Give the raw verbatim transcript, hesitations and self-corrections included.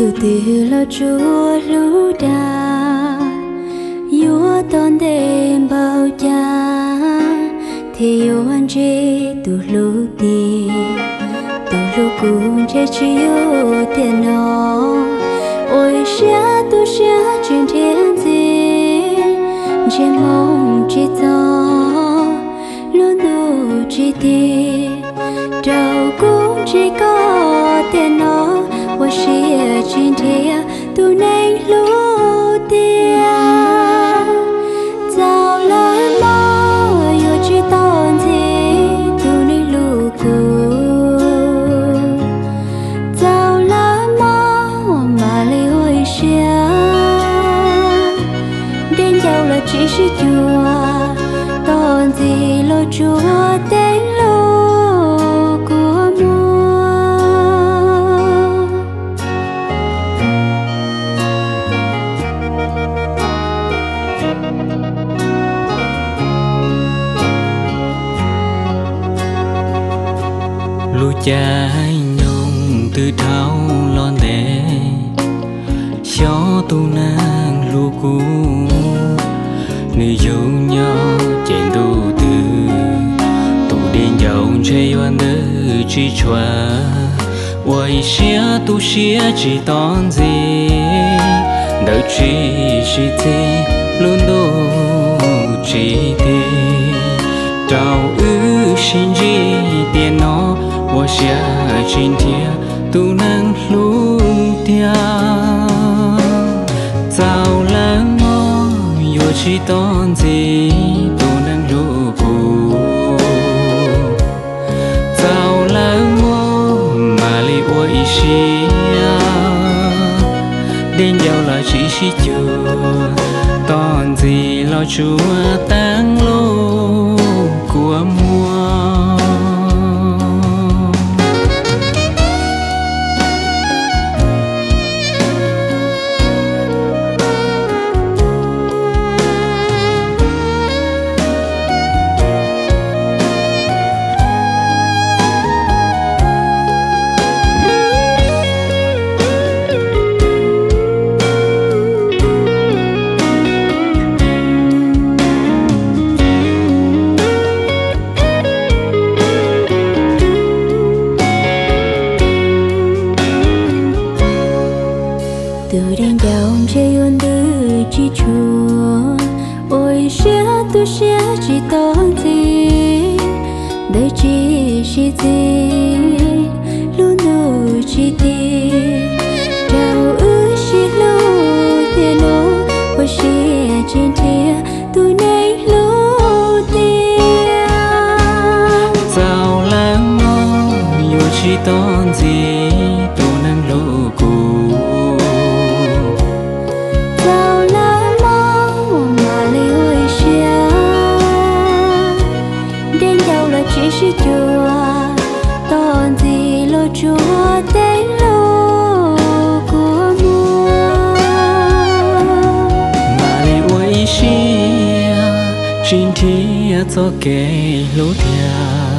tu từ lo chúa lũ đà yua ton đêm bao cha thì yêu anh chỉ tu lũ đi tu lũ cũng chỉ chiếu tiền nó ôi xia tu xia chuyện thiên gì chỉ mong chỉ cho luôn đủ chỉ đi đâu cũng chỉ có tiền nó我是今天都能落地啊，早了吗？有知道你都能路过，早了吗？我马里会想，đến đâu là chỉ是chúa，當gì lo chúa đến路của mùa。 lu trái nhung từ thao lon đè gió tu nang lu cu người yêu nhau trên tu từ tu đến giàu chơiวันđời chỉ choa ôi xia tu xia chỉ tòn gì đợi chỉ chỉ thế luôn đâu chỉ thế trao ư xin gì tiền nó我下今天都能路掉，早了我有几段子都能路过，早了我马里我一些đến giờ là chỉ chỉ chờ toàn gì lo chúa tang lô của mùa từ đến đâu chơi ôn từ chỉ chúa ôi xia tu xia chỉ tòn gì đời chỉ chỉ gì luôn đủ chỉ đi đâu ư chỉ lu tiền nó ôi xia trên thia tu nay lu tiền sao lãng ngó yêu chỉ tòn gì tu nang lu cu chỉ是chúa toàn gì lo chúa đến lô của mùa mà li ôi xia chính thi cho kể lối theo